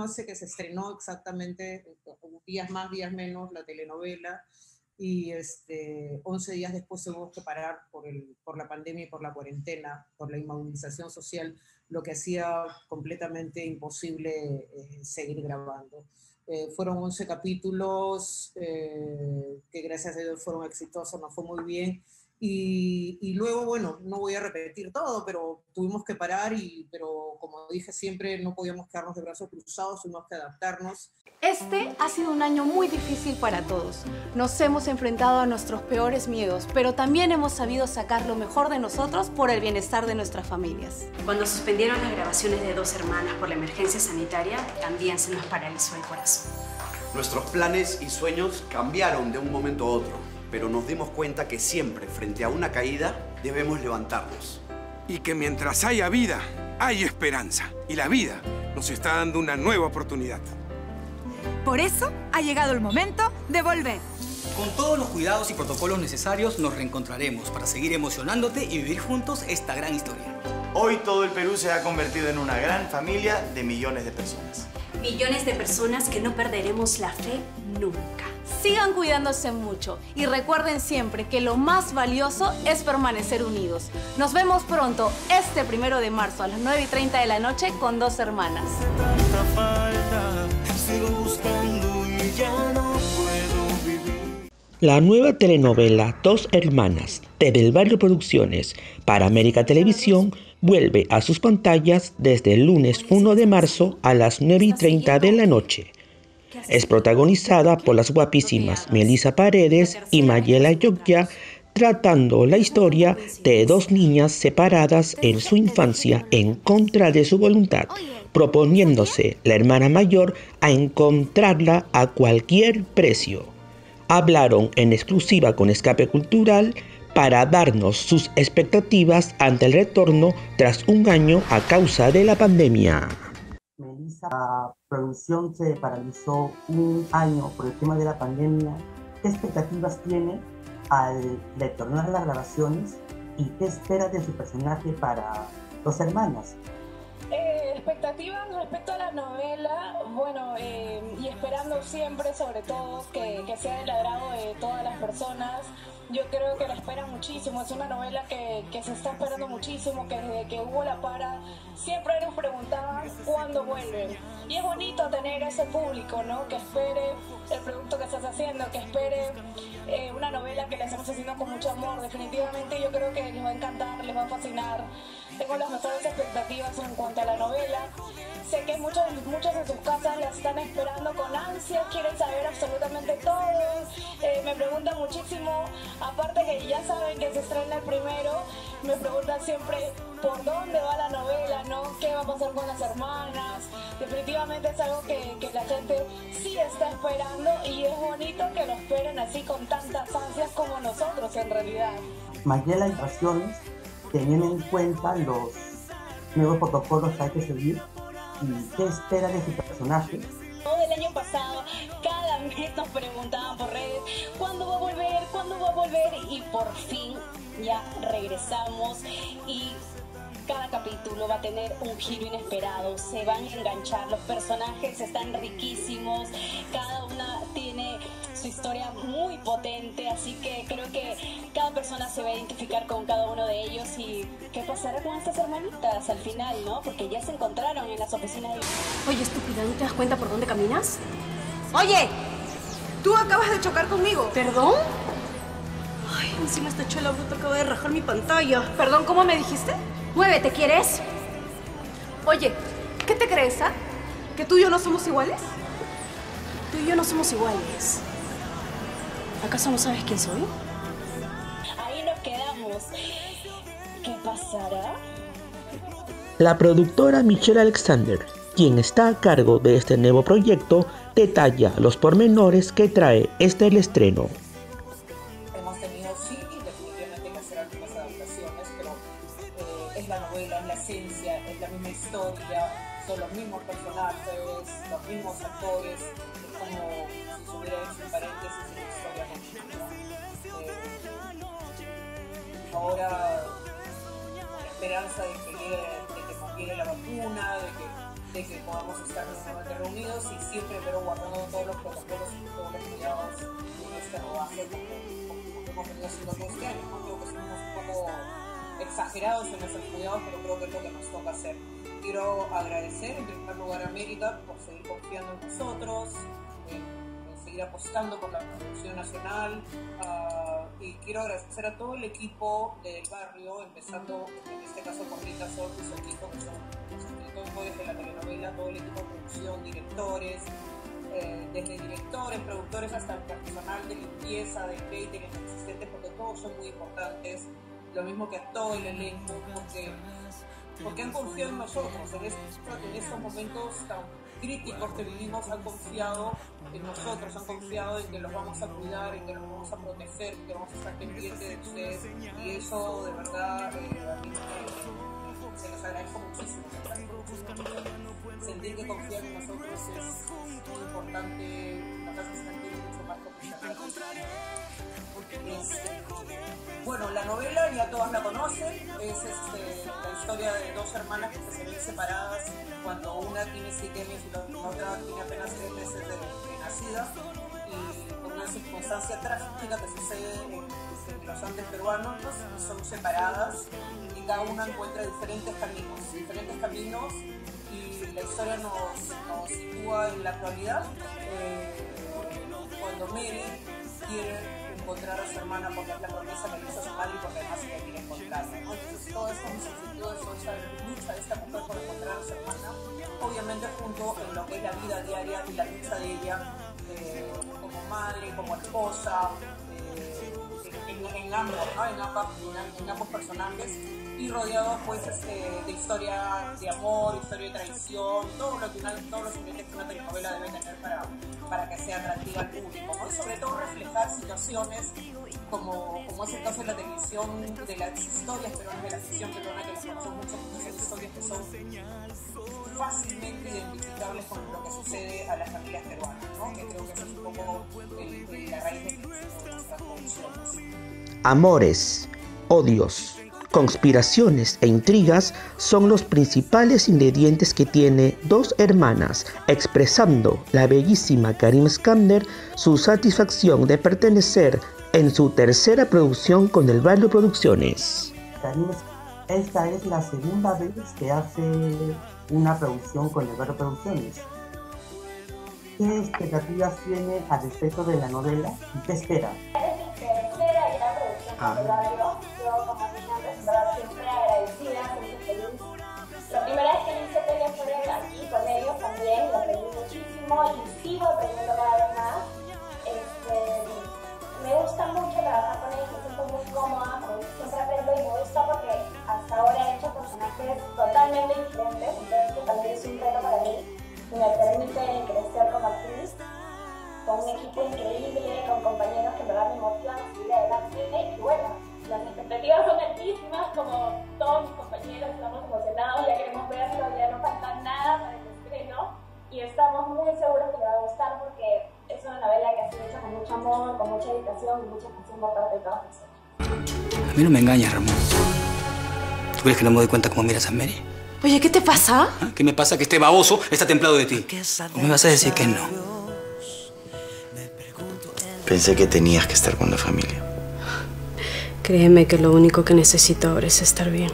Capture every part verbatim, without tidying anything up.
hace que se estrenó exactamente días más, días menos la telenovela, y este, once días después tuvimos que parar por, el, por la pandemia y por la cuarentena, por la inmovilización social, lo que hacía completamente imposible eh, seguir grabando. Eh, fueron once capítulos eh, que gracias a Dios fueron exitosos, nos fue muy bien. Y, y luego, bueno, no voy a repetir todo, pero tuvimos que parar, y, pero como dije siempre, no podíamos quedarnos de brazos cruzados, tuvimos que adaptarnos. Este ha sido un año muy difícil para todos. Nos hemos enfrentado a nuestros peores miedos, pero también hemos sabido sacar lo mejor de nosotros por el bienestar de nuestras familias. Cuando suspendieron las grabaciones de Dos Hermanas por la emergencia sanitaria, también se nos paralizó el corazón. Nuestros planes y sueños cambiaron de un momento a otro, pero nos dimos cuenta que siempre, frente a una caída, debemos levantarnos. Y que mientras haya vida, hay esperanza. Y la vida nos está dando una nueva oportunidad. Por eso ha llegado el momento de volver. Con todos los cuidados y protocolos necesarios nos reencontraremos para seguir emocionándote y vivir juntos esta gran historia. Hoy todo el Perú se ha convertido en una gran familia de millones de personas. Millones de personas que no perderemos la fe nunca. Sigan cuidándose mucho y recuerden siempre que lo más valioso es permanecer unidos. Nos vemos pronto este primero de marzo a las nueve y treinta de la noche con Dos Hermanas. La nueva telenovela Dos Hermanas de Del Barrio Producciones para América Televisión vuelve a sus pantallas desde el lunes uno de marzo a las nueve y treinta de la noche. Es protagonizada por las guapísimas Melissa Paredes y Mayela Yogya, tratando la historia de dos niñas separadas en su infancia en contra de su voluntad, proponiéndose la hermana mayor a encontrarla a cualquier precio. Hablaron en exclusiva con Escape Cultural para darnos sus expectativas ante el retorno tras un año a causa de la pandemia. Melissa, la producción se paralizó un año por el tema de la pandemia. ¿Qué expectativas tiene al retornar a las grabaciones y qué espera de su personaje para Dos Hermanas? Eh, expectativas respecto a la novela, bueno, eh, y esperando siempre, sobre todo, que, que sea del agrado de todas las personas. Yo creo que la esperan muchísimo, es una novela que, que se está esperando muchísimo, que desde que hubo la para siempre nos preguntaban cuándo vuelven. Y es bonito tener ese público, ¿no? Que espere el producto que estás haciendo, que espere eh, una novela que la estamos haciendo con mucho amor. Definitivamente yo creo que les va a encantar, les va a fascinar. Tengo las mejores expectativas en cuanto a la novela. Sé que muchos, muchos en sus casas la están esperando con ansia, quieren saber absolutamente todo. Eh, me preguntan muchísimo, aparte que ya saben que se estrena el primero, me preguntan siempre por dónde va la novela, ¿no? ¿Qué va a pasar con las hermanas? Definitivamente es algo que, que la gente sí está esperando y es bonito que lo esperen así con tantas ansias como nosotros en realidad. Mayela y Pasiones, teniendo en cuenta los nuevos protocolos que hay que seguir, ¿y qué espera de su personaje? Todo el año pasado, cada mes nos preguntaban por redes, ¿cuándo va a volver? ¿Cuándo va a volver? Y por fin ya regresamos y cada capítulo va a tener un giro inesperado, se van a enganchar, los personajes están riquísimos, cada una tiene su historia muy potente, así que creo que cada persona se va a identificar con cada uno de ellos. Y ¿qué pasará con estas hermanitas al final, no? Porque ya se encontraron en las oficinas de... Oye, estúpida, ¿no te das cuenta por dónde caminas? Oye, tú acabas de chocar conmigo. ¿Perdón? Ay, encima esta chola bruta acaba de rajar mi pantalla. Perdón, ¿cómo me dijiste? Muévete, ¿quieres? Oye, ¿qué te crees, ah? ¿Que tú y yo no somos iguales? Tú y yo no somos iguales. ¿Acaso no sabes quién soy? Ahí nos quedamos. ¿Qué pasará? La productora Michelle Alexander, quien está a cargo de este nuevo proyecto, detalla los pormenores que trae este el estreno. Hemos tenido, sí, definitivamente que hacer algunas adaptaciones, pero eh, es la novela, es la esencia, es la misma historia, son los mismos personajes, los mismos actores, es como si se hubiera hecho un paréntesis en la historia continua. Eh, ahora, con la esperanza de que, llegue, de que nos llegue la vacuna, de que de que podamos estar nuevamente reunidos y siempre pero guardando todos los protocolos y todos los cuidados en este rodaje como, como hemos venido haciendo todo este año. ¿No? Creo que somos un poco exagerados en nuestros cuidados, pero creo que es lo que nos toca hacer. Quiero agradecer en primer lugar a América por seguir confiando en nosotros, en, en seguir apostando por la producción nacional, uh, y quiero agradecer a todo el equipo del barrio, empezando en este caso por Rita Sol y su equipo, que son los escritores de la telenovela, todo el equipo de producción, directores, eh, desde directores, productores hasta el personal de limpieza, de catering, asistentes, porque todos son muy importantes, lo mismo que a todo el elenco, porque porque han confiado en nosotros, en, este, en estos momentos tan críticos que vivimos, han confiado en nosotros, han confiado en que los vamos a cuidar, en que los vamos a proteger, que vamos a estar pendientes de ustedes, y eso de verdad eh, a mí me, se los agradezco muchísimo, se agradezco muchísimo. Sentir que confían en nosotros es muy importante, nos hace sentir mucho más profesionales. Este, bueno, la novela ya todas la conocen, es este, la historia de dos hermanas que se ven separadas cuando una tiene siete años y la otra tiene apenas tres meses de, de nacida, y por una circunstancia trágica que sucede en, en los Andes peruanos, son separadas y cada una encuentra diferentes caminos, diferentes caminos y la historia nos, nos sitúa en la actualidad, eh, cuando Mary quiere encontrar a su hermana porque es la promesa que le hizo a su madre y porque además ella quiere encontrarla, ¿no? Entonces todo esto nos sentido de esa lucha de esta mujer por encontrar a su hermana, obviamente junto en lo que es la vida diaria y la lucha de ella eh, como madre, como esposa, eh, en, en ambos, ¿no? en, ambas, en, en ambos personajes, y rodeados pues este, de historia de amor, historia de traición, todo lo que una, todos los ingredientes que una telenovela debe tener para, para que sea atractiva al público, ¿no? Y sobre todo reflejar situaciones como, como es el caso de la televisión, de las historias peruanas, de la ficción peruana, que las conocemos mucho, porque son historias que son fácilmente identificables con lo que sucede a las familias peruanas, ¿no? Que creo que eso es un poco el, el, la raíz de nuestras producciones. Amores, odios, conspiraciones e intrigas son los principales ingredientes que tiene Dos Hermanas, expresando la bellísima Karim Skander su satisfacción de pertenecer en su tercera producción con Del Barrio Producciones. Karim, esta es la segunda vez que hace una producción con Del Barrio Producciones. ¿Qué expectativas tiene al respecto de la novela y qué espera? Ah. Yo como niña siempre agradecida, siempre feliz. La primera vez que me hice tele fue aquí con ellos también, lo aprendí muchísimo y sigo aprendiendo cada vez más. Este, me gusta mucho trabajar con ellos, me siento muy cómoda, siempre aprendo y me gusta porque hasta ahora he hecho personajes totalmente diferentes, entonces que también es un reto para mí y me permite crecer como actriz, con un equipo increíble, con compañeros que me dan emoción a seguir adelante y bueno, las expectativas son altísimas, como todos mis compañeros estamos emocionados, ya queremos verlo, ya no falta nada para el estreno y estamos muy seguros que le va a gustar porque es una novela que ha sido hecha con mucho amor, con mucha dedicación y mucha pasión por parte de todos nosotros. A mí no me engañas, Ramón. ¿Tú crees que no me doy cuenta cómo miras a Mary? Oye, ¿qué te pasa? ¿Ah? ¿Qué me pasa? Que este baboso está templado de ti. ¿O me vas a decir que no? Pensé que tenías que estar con la familia. Créeme que lo único que necesito ahora es estar bien.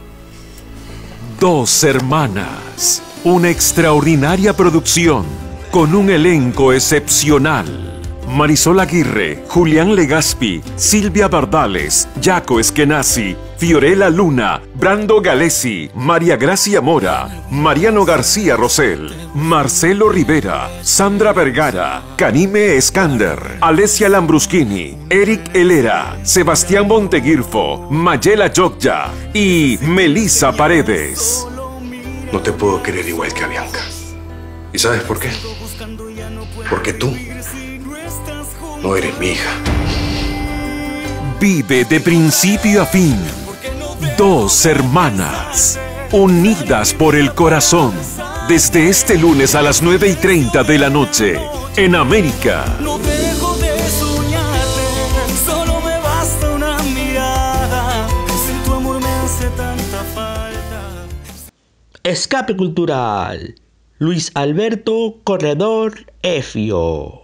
Dos Hermanas. Una extraordinaria producción con un elenco excepcional. Marisol Aguirre, Julián Legaspi, Silvia Bardales, Jaco Eskenazi, Fiorella Luna, Brando Galesi, María Gracia Mora, Mariano García Rosell, Marcelo Rivera, Sandra Vergara, Karime Skander, Alessia Lambruschini, Eric Helera, Sebastián Monteguirfo, Mayela Jogja y Melissa Paredes. No te puedo querer igual que a Bianca. ¿Y sabes por qué? Porque tú no eres mi hija. Vive de principio a fin. Dos Hermanas, unidas por el corazón. Desde este lunes a las nueve y treinta de la noche, en América. No dejo de soñarte, solo me basta una mirada. Si tu amor me hace tanta falta. Escape Cultural. Luis Alberto Corredor Efio.